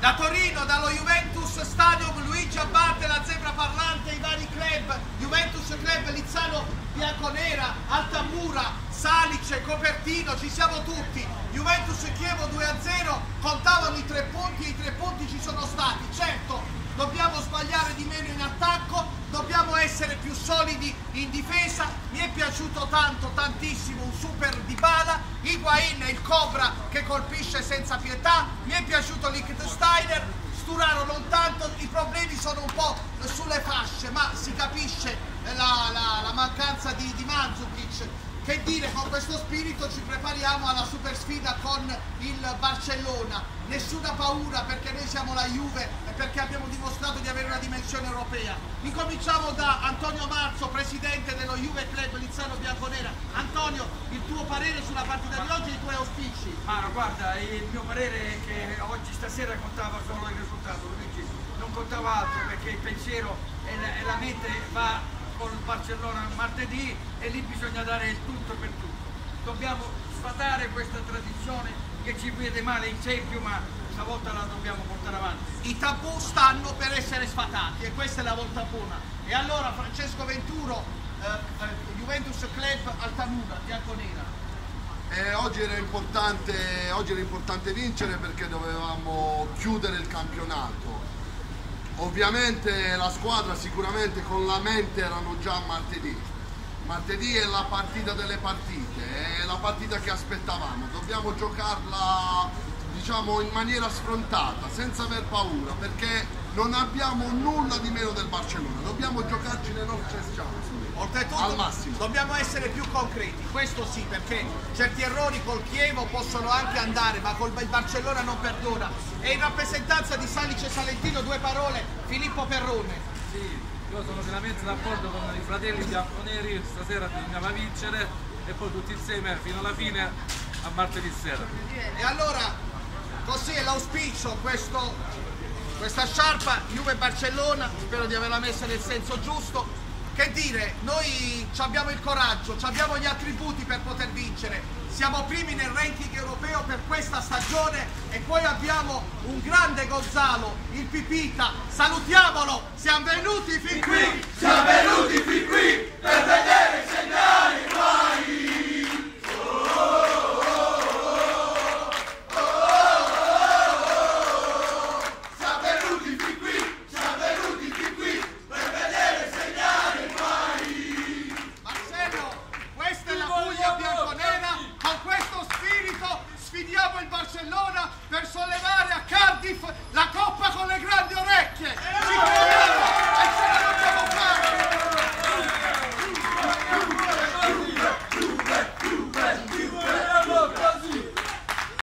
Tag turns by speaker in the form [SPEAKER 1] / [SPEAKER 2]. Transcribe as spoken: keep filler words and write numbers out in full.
[SPEAKER 1] Da Torino, dallo Juventus Stadium, Luigi Abate, la zebra parlante, i vari club, Juventus Club, Lizzano Bianconera, Altamura, Salice, Copertino, ci siamo tutti. Juventus Chievo due a zero, contavano i tre punti e i tre punti ci sono stati. Certo, dobbiamo sbagliare di meno in attacco, dobbiamo essere più solidi in difesa. Mi è piaciuto tanto, tantissimo un super Dybala, Higuain, il Cobra che colpisce senza pietà, mi è piaciuto Lichtsteiner, Sturaro non tanto, i problemi sono un po' sulle fasce, ma si capisce la, la, la mancanza di, di Mandzukic. Che dire, con questo spirito ci prepariamo alla super sfida con il Barcellona. Nessuna paura, perché noi siamo la Juve e perché abbiamo dimostrato di avere una dimensione europea. Incominciamo da Antonio Marzo, presidente dello Juve Club Lizzano Bianconera. Antonio, il tuo parere sulla partita di oggi e i tuoi auspici?
[SPEAKER 2] Ma guarda, il mio parere è che oggi stasera contava solo il risultato, Luigi, non contava altro, perché il pensiero e la, e la mente va con il Barcellona martedì e lì bisogna dare il tutto per tutto. Dobbiamo sfatare questa tradizione che ci vede male in Champions, ma stavolta la dobbiamo portare avanti.
[SPEAKER 1] I tabù stanno per essere sfatati e questa è la volta buona. E allora Francesco Venturo, eh, eh, Juventus Club Altamura, bianconera.
[SPEAKER 3] Eh, oggi, era importante, oggi era importante vincere perché dovevamo chiudere il campionato. Ovviamente la squadra sicuramente con la mente erano già martedì. Martedì è la partita delle partite, è la partita che aspettavamo. Dobbiamo giocarla, diciamo, in maniera sfrontata, senza aver paura, perché non abbiamo nulla di meno del Barcellona. Dobbiamo giocarci le nostre chance.
[SPEAKER 1] Oltretutto
[SPEAKER 3] al massimo.
[SPEAKER 1] Dobbiamo essere più concreti, questo sì, perché certi errori col Chievo possono anche andare, ma col Barcellona non perdona. E in rappresentanza di Salice Salentino due parole, Filippo Perrone.
[SPEAKER 4] Sì, io sono pienamente d'accordo con i fratelli bianconeri, stasera bisognava vincere e poi tutti insieme fino alla fine a martedì sera.
[SPEAKER 1] E allora, così è l'auspicio, questo, questa sciarpa Juve-Barcellona, spero di averla messa nel senso giusto. Che dire, noi abbiamo il coraggio, abbiamo gli attributi per poter vincere, siamo primi nel ranking europeo per questa stagione e poi abbiamo un grande Gonzalo, il Pipita, salutiamolo, siamo venuti fin qui,
[SPEAKER 5] siamo venuti fin qui per vedere segnare guai.
[SPEAKER 1] Sfidiamo il Barcellona per sollevare a Cardiff la